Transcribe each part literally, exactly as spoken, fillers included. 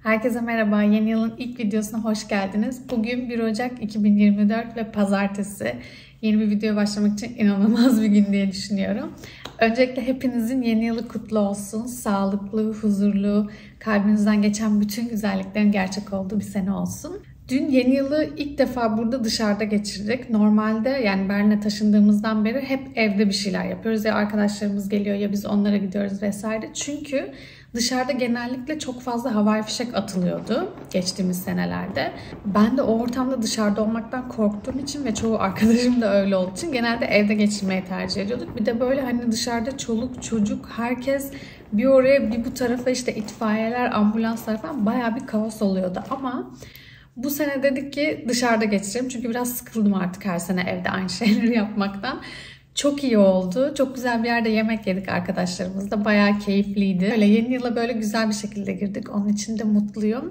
Herkese merhaba. Yeni yılın ilk videosuna hoş geldiniz. Bugün bir Ocak iki bin yirmi dört ve pazartesi. Yeni bir videoya başlamak için inanılmaz bir gün diye düşünüyorum. Öncelikle hepinizin yeni yılı kutlu olsun. Sağlıklı, huzurlu, kalbinizden geçen bütün güzelliklerin gerçek olduğu bir sene olsun. Dün yeni yılı ilk defa burada dışarıda geçirdik. Normalde yani Berlin'e taşındığımızdan beri hep evde bir şeyler yapıyoruz. Ya arkadaşlarımız geliyor ya biz onlara gidiyoruz vesaire. Çünkü dışarıda genellikle çok fazla havai fişek atılıyordu geçtiğimiz senelerde. Ben de o ortamda dışarıda olmaktan korktuğum için ve çoğu arkadaşım da öyle olduğu için genelde evde geçirmeyi tercih ediyorduk. Bir de böyle hani dışarıda çoluk çocuk herkes bir oraya bir bu tarafa işte itfaiyeler, ambulanslar falan bayağı bir kaos oluyordu ama bu sene dedik ki dışarıda geçirelim çünkü biraz sıkıldım artık her sene evde aynı şeyleri yapmaktan. Çok iyi oldu. Çok güzel bir yerde yemek yedik arkadaşlarımızla. Bayağı keyifliydi. Böyle yeni yıla böyle güzel bir şekilde girdik. Onun için de mutluyum.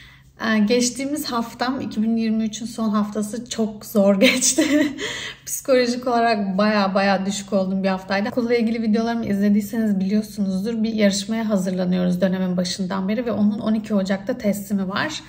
Ee, geçtiğimiz haftam iki bin yirmi üçün son haftası çok zor geçti. Psikolojik olarak bayağı bayağı düşük olduğum bir haftaydı. Okulla ilgili videolarımı izlediyseniz biliyorsunuzdur. Bir yarışmaya hazırlanıyoruz dönemin başından beri ve onun on iki Ocak'ta teslimi var.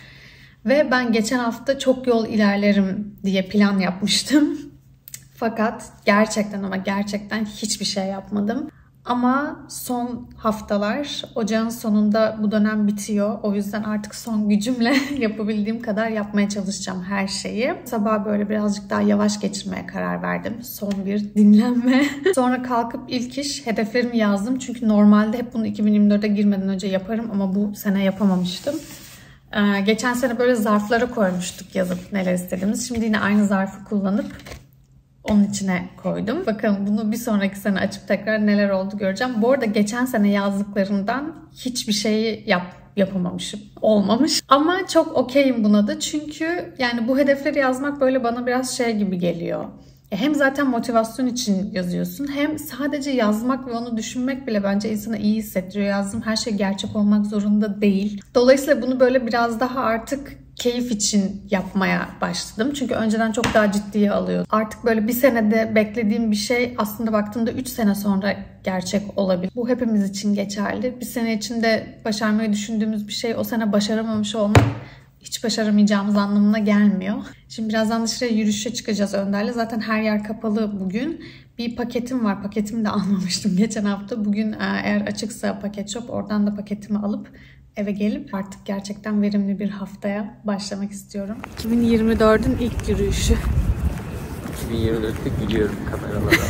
Ve ben geçen hafta çok yol ilerlerim diye plan yapmıştım. Fakat gerçekten ama gerçekten hiçbir şey yapmadım. Ama son haftalar, ocağın sonunda bu dönem bitiyor. O yüzden artık son gücümle yapabildiğim kadar yapmaya çalışacağım her şeyi. Sabah böyle birazcık daha yavaş geçirmeye karar verdim. Son bir dinlenme. Sonra kalkıp ilk iş hedeflerimi yazdım. Çünkü normalde hep bunu iki bin yirmi dörde girmeden önce yaparım ama bu sene yapamamıştım. Ee, geçen sene böyle zarflara koymuştuk yazıp neler istediğimiz. Şimdi yine aynı zarfı kullanıp onun içine koydum. Bakalım bunu bir sonraki sene açıp tekrar neler oldu göreceğim. Bu arada geçen sene yazdıklarımdan hiçbir şeyi yap, yapamamışım. Olmamış. Ama çok okeyim buna da. Çünkü yani bu hedefleri yazmak böyle bana biraz şey gibi geliyor. Hem zaten motivasyon için yazıyorsun hem sadece yazmak ve onu düşünmek bile bence insana iyi hissettiriyor. Yazdığım her şey gerçek olmak zorunda değil. Dolayısıyla bunu böyle biraz daha artık keyif için yapmaya başladım. Çünkü önceden çok daha ciddiye alıyordum. Artık böyle bir senede beklediğim bir şey aslında baktığımda üç sene sonra gerçek olabilir. Bu hepimiz için geçerli. Bir sene içinde başarmayı düşündüğümüz bir şey o sene başaramamış olmak hiç başaramayacağımız anlamına gelmiyor. Şimdi birazdan dışarıya yürüyüşe çıkacağız Önder'le. Zaten her yer kapalı bugün. Bir paketim var. Paketimi de almamıştım geçen hafta. Bugün eğer açıksa paket shop oradan da paketimi alıp eve gelip artık gerçekten verimli bir haftaya başlamak istiyorum. iki bin yirmi dördün ilk yürüyüşü. iki bin yirmi dörtte gülüyorum kameralara.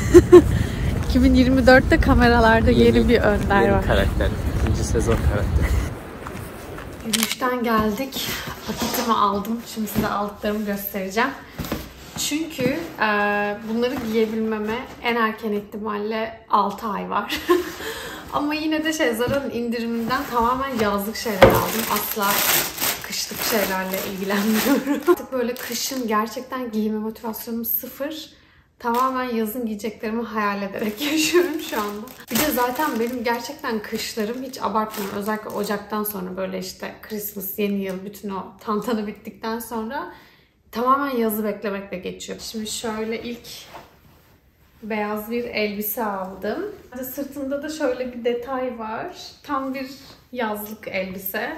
iki bin yirmi dörtte kameralarda yeni, yeni bir Önder yeni var. Karakter. İkinci sezon karakter. Yürüyüşten geldik. Paketimi aldım. Şimdi size aldıklarımı göstereceğim. Çünkü e, bunları giyebilmeme en erken ihtimalle altı ay var. Ama yine de şey Zara'nın indiriminden tamamen yazlık şeyler aldım. Asla kışlık şeylerle ilgilenmiyorum. Artık böyle kışın gerçekten giyime motivasyonum sıfır. Tamamen yazın giyeceklerimi hayal ederek yaşıyorum şu anda. Bir de zaten benim gerçekten kışlarım hiç abartmıyorum. Özellikle Ocak'tan sonra böyle işte Christmas, yeni yıl, bütün o tantana bittikten sonra tamamen yazı beklemekle geçiyor. Şimdi şöyle ilk beyaz bir elbise aldım. Sırtında da şöyle bir detay var. Tam bir yazlık elbise.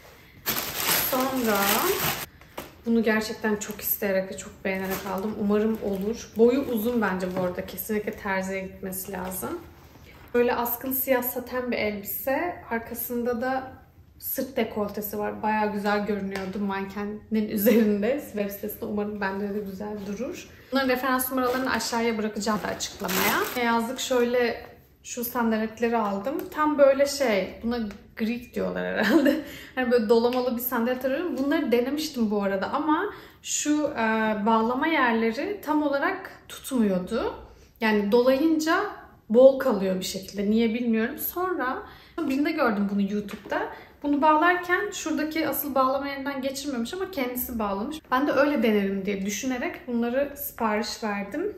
Sonra bunu gerçekten çok isteyerek ve çok beğenerek aldım. Umarım olur. Boyu uzun bence bu arada. Kesinlikle terziye gitmesi lazım. Böyle askılı siyah saten bir elbise. Arkasında da sırt dekoltesi var. Bayağı güzel görünüyordu mankenin üzerinde. Web sitesinde umarım bende de güzel durur. Bunların referans numaralarını aşağıya bırakacağım da açıklamaya. Yazlık şöyle şu sandaletleri aldım. Tam böyle şey, buna Greek diyorlar herhalde. Hani böyle dolamalı bir sandalet arıyorum. Bunları denemiştim bu arada ama şu e, bağlama yerleri tam olarak tutmuyordu. Yani dolayınca bol kalıyor bir şekilde. Niye bilmiyorum. Sonra birinde gördüm bunu YouTube'da. Bunu bağlarken şuradaki asıl bağlama yerinden geçirmemiş ama kendisi bağlamış. Ben de öyle denerim diye düşünerek bunları sipariş verdim.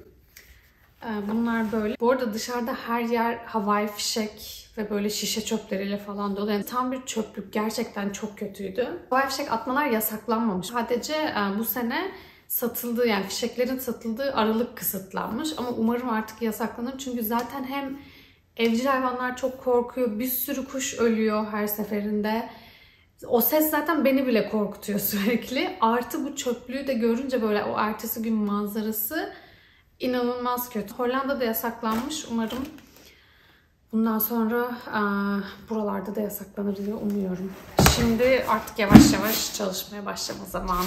Bunlar böyle. Bu arada dışarıda her yer havai fişek ve böyle şişe çöpleriyle falan dolu. Yani tam bir çöplük. Gerçekten çok kötüydü. Havai fişek atmalar yasaklanmamış. Sadece bu sene satıldığı, yani fişeklerin satıldığı aralık kısıtlanmış. Ama umarım artık yasaklanır. Çünkü zaten hem evcil hayvanlar çok korkuyor. Bir sürü kuş ölüyor her seferinde. O ses zaten beni bile korkutuyor sürekli. Artı bu çöplüğü de görünce böyle o ertesi gün manzarası inanılmaz kötü. Hollanda'da yasaklanmış. Umarım bundan sonra aa, buralarda da yasaklanır diye umuyorum. Şimdi artık yavaş yavaş çalışmaya başlama zamanı.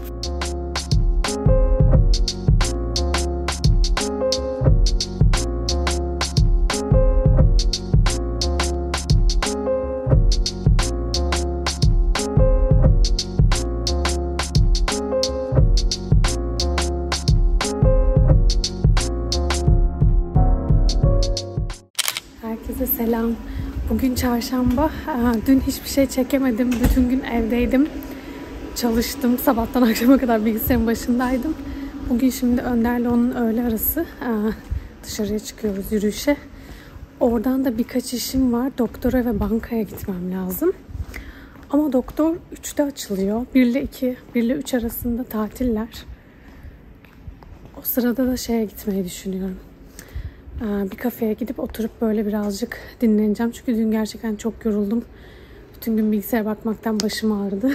Herkese selam. Bugün çarşamba. Dün hiçbir şey çekemedim. Bütün gün evdeydim. Çalıştım. Sabahtan akşama kadar bilgisayarın başındaydım. Bugün şimdi Önder'le onun öğle arası. Dışarıya çıkıyoruz yürüyüşe. Oradan da birkaç işim var. Doktora ve bankaya gitmem lazım. Ama doktor üçte açılıyor. bir ile iki, bir ile üç arasında tatiller. O sırada da şeye gitmeyi düşünüyorum. Bir kafeye gidip oturup böyle birazcık dinleneceğim. Çünkü dün gerçekten çok yoruldum. Bütün gün bilgisayara bakmaktan başım ağrıdı.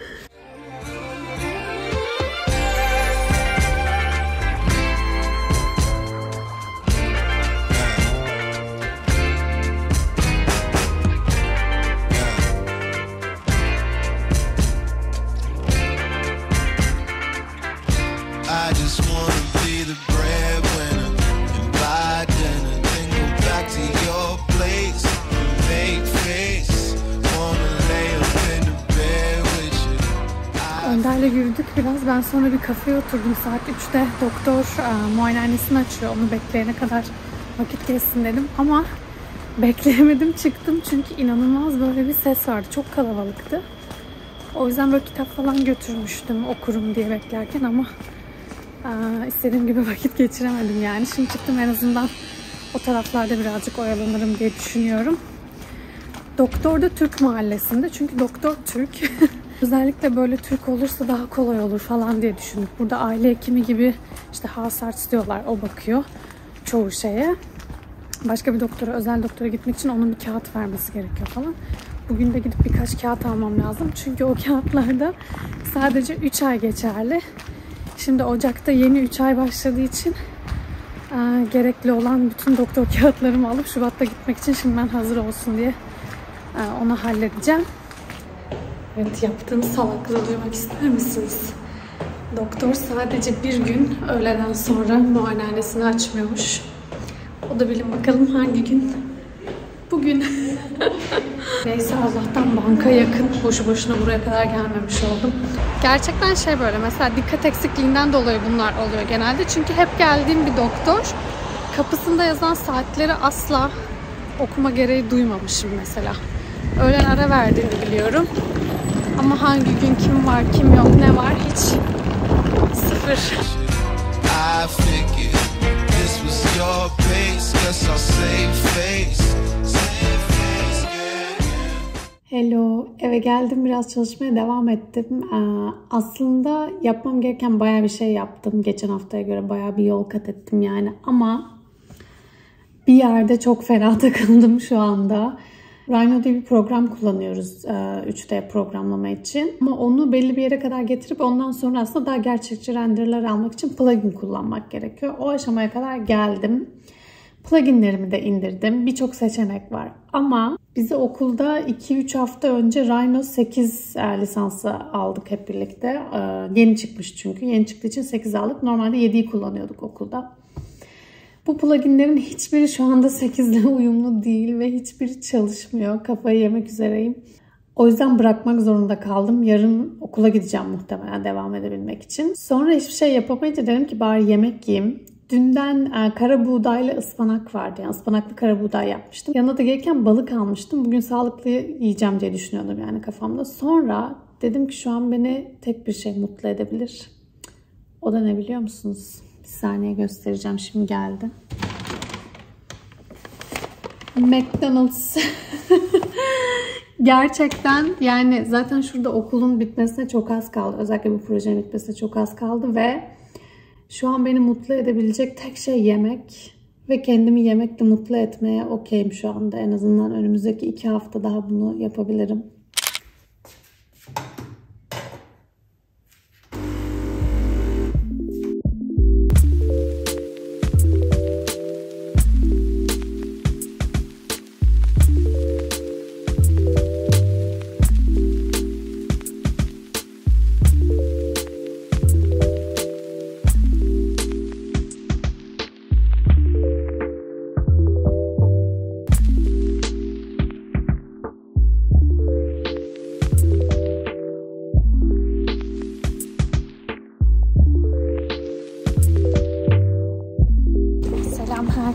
Önder'le yürüdük biraz. Ben sonra bir kafeye oturdum. Saat üçte doktor e, muayenehanesini açıyor. Onu bekleyene kadar vakit geçsin dedim. Ama bekleyemedim, çıktım. Çünkü inanılmaz böyle bir ses vardı. Çok kalabalıktı. O yüzden böyle kitap falan götürmüştüm okurum diye beklerken ama e, istediğim gibi vakit geçiremedim yani. Şimdi çıktım, en azından o taraflarda birazcık oyalanırım diye düşünüyorum. Doktor da Türk mahallesinde. Çünkü doktor Türk. Özellikle böyle Türk olursa daha kolay olur falan diye düşündük. Burada aile hekimi gibi işte Hausarzt diyorlar. O bakıyor çoğu şeye. Başka bir doktora, özel doktora gitmek için onun bir kağıt vermesi gerekiyor falan. Bugün de gidip birkaç kağıt almam lazım. Çünkü o kağıtlarda sadece üç ay geçerli. Şimdi Ocak'ta yeni üç ay başladığı için e, gerekli olan bütün doktor kağıtlarımı alıp Şubat'ta gitmek için şimdiden hazır olsun diye e, onu halledeceğim. Evet, yaptığım salaklığı duymak ister misiniz? Doktor sadece bir gün öğleden sonra muayenehanesini açmıyormuş. O da bilin bakalım hangi gün? Bugün. Neyse, Allah'tan banka yakın. Boşu boşuna buraya kadar gelmemiş oldum. Gerçekten şey böyle, mesela dikkat eksikliğinden dolayı bunlar oluyor genelde. Çünkü hep geldiğim bir doktor, kapısında yazan saatleri asla okuma gereği duymamışım mesela. Öğlen ara verdiğini biliyorum. Ama hangi gün kim var, kim yok, ne var hiç sıfır. Hello, eve geldim, biraz çalışmaya devam ettim. Ee, aslında yapmam gereken bayağı bir şey yaptım. Geçen haftaya göre bayağı bir yol kat ettim yani. Ama bir yerde çok fena takıldım şu anda. Rhino diye bir program kullanıyoruz üç D programlama için. Ama onu belli bir yere kadar getirip ondan sonra aslında daha gerçekçi renderler almak için plugin kullanmak gerekiyor. O aşamaya kadar geldim. Pluginlerimi de indirdim. Birçok seçenek var. Ama bizi okulda iki üç hafta önce Rhino sekiz lisansı aldık hep birlikte. Yeni çıkmış çünkü. Yeni çıktığı için sekiz aldık. Normalde yediyi kullanıyorduk okulda. Bu pluginlerin hiçbiri şu anda sekiz ile uyumlu değil ve hiçbiri çalışmıyor. Kafayı yemek üzereyim. O yüzden bırakmak zorunda kaldım. Yarın okula gideceğim muhtemelen devam edebilmek için. Sonra hiçbir şey yapamayınca dedim ki bari yemek yiyeyim. Dünden e, kara buğdayla ıspanak vardı. Yani ıspanaklı kara buğday yapmıştım. Yanına da gelirken balık almıştım. Bugün sağlıklı yiyeceğim diye düşünüyordum yani kafamda. Sonra dedim ki şu an beni tek bir şey mutlu edebilir. O da ne biliyor musunuz? Bir saniye göstereceğim. Şimdi geldi. McDonald's. Gerçekten yani zaten şurada okulun bitmesine çok az kaldı. Özellikle bu projenin bitmesine çok az kaldı ve şu an beni mutlu edebilecek tek şey yemek. Ve kendimi yemekle mutlu etmeye okeyim şu anda. En azından önümüzdeki iki hafta daha bunu yapabilirim.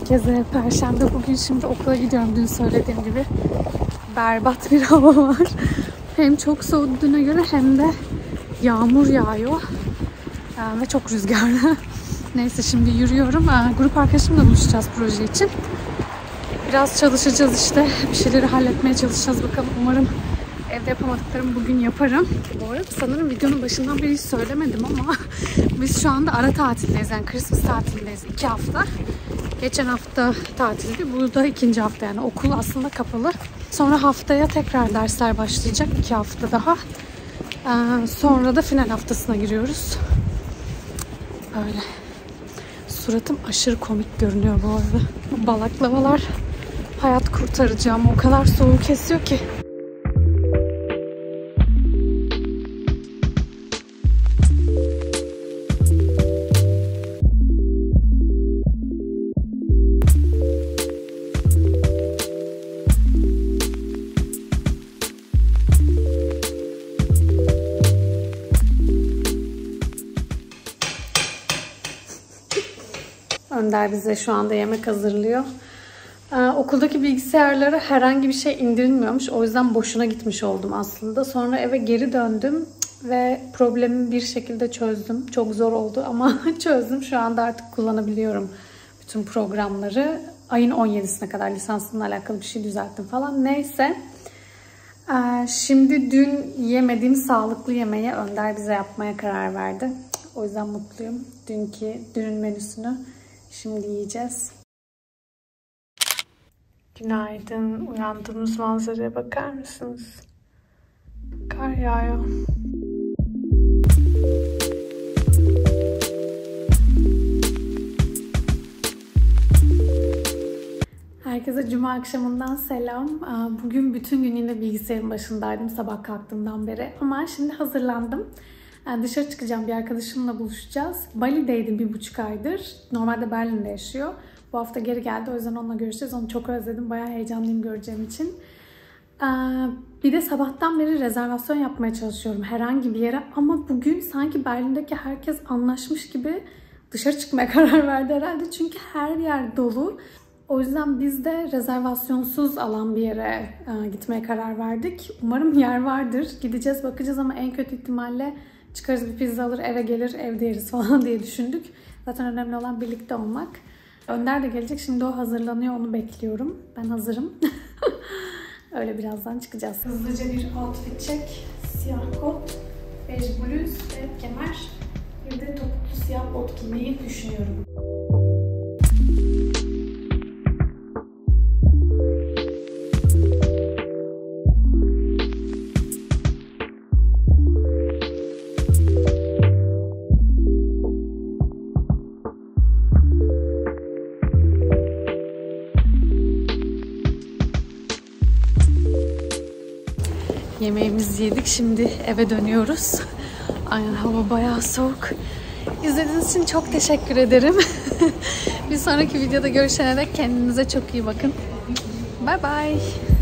herkese. Perşembe bugün şimdi okula gidiyorum. Dün söylediğim gibi berbat bir hava var. Hem çok soğudu düne göre hem de yağmur yağıyor. Ee, ve çok rüzgarlı. Neyse şimdi yürüyorum. Ee, grup arkadaşımla buluşacağız proje için. Biraz çalışacağız işte. Bir şeyleri halletmeye çalışacağız bakalım. Umarım evde yapamadıklarımı bugün yaparım. Bu arada sanırım videonun başından beri hiç söylemedim ama biz şu anda ara tatildeyiz. Yani Christmas tatilindeyiz. iki hafta. Geçen hafta tatildi. Bu da ikinci hafta, yani okul aslında kapalı. Sonra haftaya tekrar dersler başlayacak. iki hafta daha. Ee, sonra da final haftasına giriyoruz. Böyle. Suratım aşırı komik görünüyor bu arada. Bu balaklavalar hayat kurtaracağım. O kadar soğuk kesiyor ki. Önder bize şu anda yemek hazırlıyor. Ee, okuldaki bilgisayarlara herhangi bir şey indirilmiyormuş. O yüzden boşuna gitmiş oldum aslında. Sonra eve geri döndüm ve problemi bir şekilde çözdüm. Çok zor oldu ama çözdüm. Şu anda artık kullanabiliyorum bütün programları. Ayın on yedisine kadar lisansımla alakalı bir şey düzelttim falan. Neyse. Ee, şimdi dün yemediğim sağlıklı yemeği Önder bize yapmaya karar verdi. O yüzden mutluyum. Dünkü, dünün menüsünü şimdi yiyeceğiz. Günaydın. Uyandığımız manzaraya bakar mısınız? Kar yağıyor. Herkese cuma akşamından selam. Bugün bütün gün yine bilgisayarın başındaydım sabah kalktığımdan beri. Ama şimdi hazırlandım. Yani dışarı çıkacağım, bir arkadaşımla buluşacağız. Bali'deydim bir buçuk aydır. Normalde Berlin'de yaşıyor. Bu hafta geri geldi, o yüzden onunla görüşeceğiz. Onu çok özledim, bayağı heyecanlıyım göreceğim için. Ee, bir de sabahtan beri rezervasyon yapmaya çalışıyorum herhangi bir yere. Ama bugün sanki Berlin'deki herkes anlaşmış gibi dışarı çıkmaya karar verdi herhalde. Çünkü her yer dolu. O yüzden biz de rezervasyonsuz alan bir yere e, gitmeye karar verdik. Umarım yer vardır. Gideceğiz, bakacağız ama en kötü ihtimalle çıkarız, bir pizza alır, eve gelir, evde yeriz falan diye düşündük. Zaten önemli olan birlikte olmak. Önder de gelecek. Şimdi o hazırlanıyor. Onu bekliyorum. Ben hazırım. Öyle birazdan çıkacağız. Hızlıca bir outfit check. Siyah kot, bej bluz ve kemer. Bir de topuklu siyah bot giymeyi düşünüyorum. Yemeğimizi yedik. Şimdi eve dönüyoruz. Aynen, hava bayağı soğuk. İzlediğiniz için çok teşekkür ederim. Bir sonraki videoda görüşene dek kendinize çok iyi bakın. Bye bye.